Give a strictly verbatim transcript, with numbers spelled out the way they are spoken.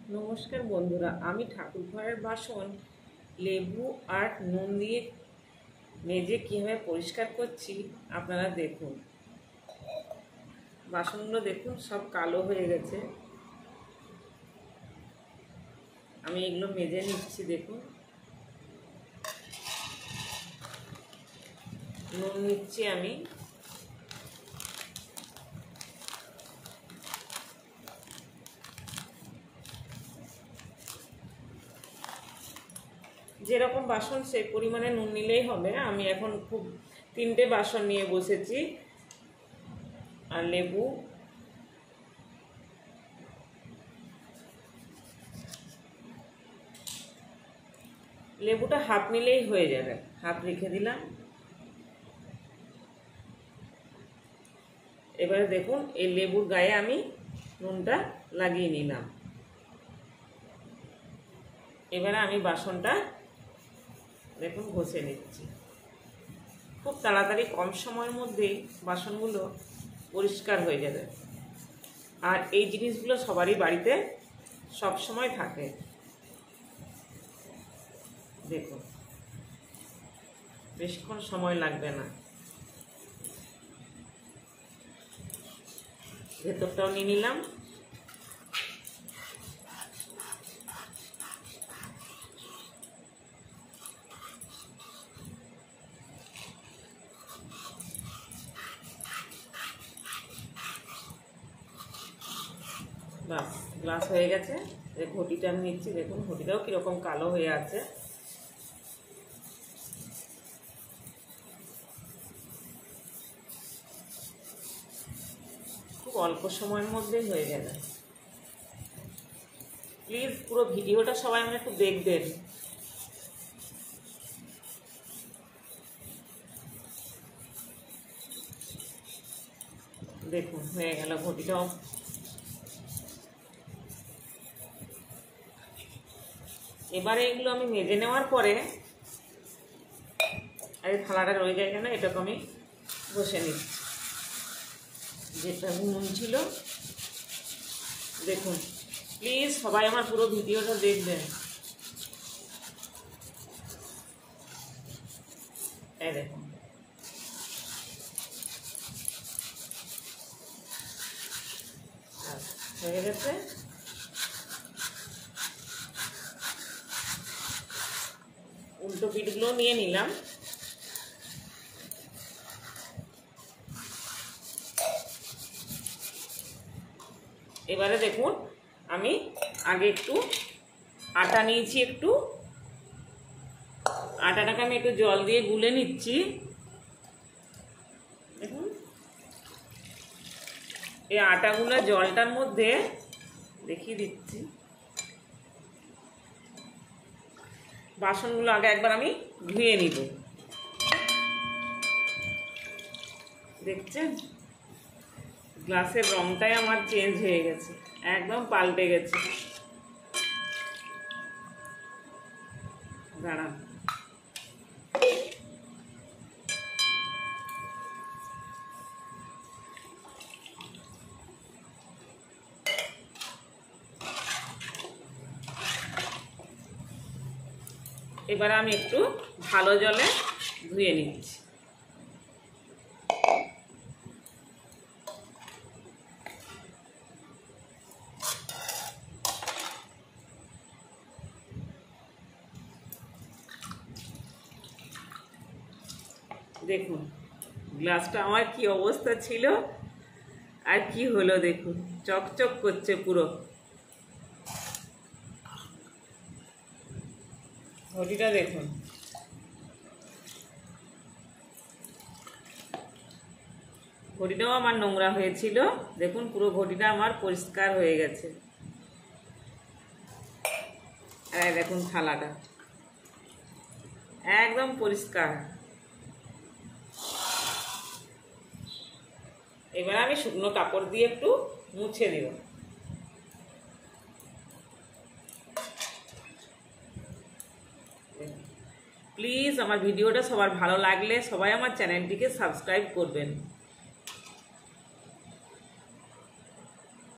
नमस्कार बंधुरा आमी ठाकुर घरेर बासन लेबू और नुन दिए मेजे किभाबे परिष्कार करछि आपनारा देखुन। बासनगुलो देखुन सब कालो हये गेछे। आमी एगुलो मेजे निচ্ছি देखुन। नुन निচ্ছি आमी। যেরকম বাসন সেই পরিমাণে নুন নিলেই হবে। আমি এখন খুব তিনটে বাসন নিয়ে বসেছি। আর লেবু লেবুটা হাফ নিলেই হয়ে যাবে, হাফ রেখে দিলাম। এবারে দেখুন এই লেবুর গায়ে আমি নুনটা লাগিয়ে নিলাম। এবারে আমি বাসনটা দেখুন ঘষে নিচ্ছি। খুব তাড়াতাড়ি কম সময়ের মধ্যেই বাসনগুলো পরিষ্কার হয়ে যাবে। আর এই জিনিসগুলো সবারই বাড়িতে সব সময় থাকে। দেখুন বেশিক্ষণ সময় লাগবে না। ভেতরটাও নিয়ে নিলাম। বাস গ্লাস হয়ে গেছে। এই ঘটিটা আমি নিচ্ছি। দেখুন ঘটিটাও কীরকম কালো হয়ে আছে। খুব অল্প সময়ের মধ্যেই হয়ে যাবে। প্লিজ পুরো ভিডিওটা সবাই মানে একটু দেখবেন। দেখুন হয়ে গেল ঘটিটাও। এবারে এগুলো আমি মেজে নেওয়ার পরে আর এই থালাটা রয়ে যায় কেন, এটাকে আমি বসে নিচ্ছি। যেটা নুন ছিল দেখুন। প্লিজ সবাই আমার পুরো ভিডিওটা দেখবেন। এই দেখুন হয়ে গেছে। উল্টো পিঠগুলো নিয়ে নিলাম। এবারে দেখুন আমি আগে একটু আটা নিয়েছি। একটু আটাটাকে আমি একটু জল দিয়ে গুলে নিচ্ছি। দেখুন এই আটাগুলো জলটার মধ্যে দেখিয়ে দিচ্ছি। বাসনগুলো আগে একবার আমি ধুয়ে নিব। দেখছেন গ্লাসের রংটাই আমার চেঞ্জ হয়ে গেছে, একদম পাল্টে গেছে। দাঁড়ান এবার আমি একটু ভালো জলে ধুয়ে নিচ্ছি। দেখুন গ্লাসটা আমার কি অবস্থা ছিল আর কি হলো দেখুন, চকচক করছে পুরো। ঘটিটা দেখুন ঘটিটাও আমার নোংরা হয়েছিল। দেখুন পুরো ঘটিটা আমার পরিষ্কার হয়ে গেছে। আর দেখুন থালাটা একদম পরিষ্কার। এবার আমি শুকনো কাপড় দিয়ে একটু মুছে দেব। প্লিজ আমার ভিডিওটা সবার ভালো লাগলে সবাই আমার চ্যানেলটিকে সাবস্ক্রাইব করবেন।